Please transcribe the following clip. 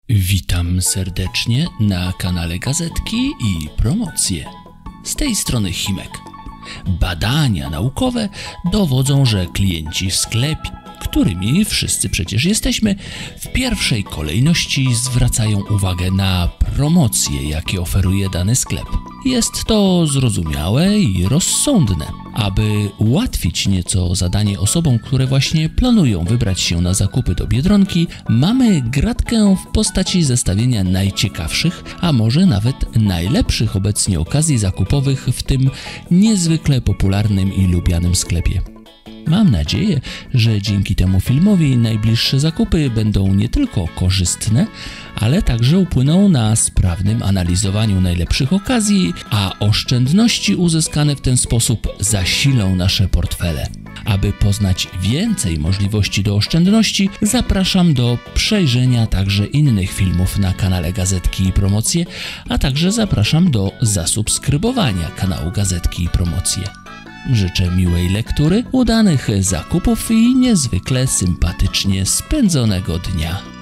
Witam serdecznie na kanale Gazetki i Promocje. Z tej strony Himek. Badania naukowe dowodzą, że klienci w sklepie, którymi wszyscy przecież jesteśmy, w pierwszej kolejności zwracają uwagę na promocje, jakie oferuje dany sklep. Jest to zrozumiałe i rozsądne. Aby ułatwić nieco zadanie osobom, które właśnie planują wybrać się na zakupy do Biedronki, mamy gratkę w postaci zestawienia najciekawszych, a może nawet najlepszych obecnie okazji zakupowych w tym niezwykle popularnym i lubianym sklepie. Mam nadzieję, że dzięki temu filmowi najbliższe zakupy będą nie tylko korzystne, ale także upłyną na sprawnym analizowaniu najlepszych okazji, a oszczędności uzyskane w ten sposób zasilą nasze portfele. Aby poznać więcej możliwości do oszczędności, zapraszam do przejrzenia także innych filmów na kanale Gazetki i Promocje, a także zapraszam do zasubskrybowania kanału Gazetki i Promocje. Życzę miłej lektury, udanych zakupów i niezwykle sympatycznie spędzonego dnia.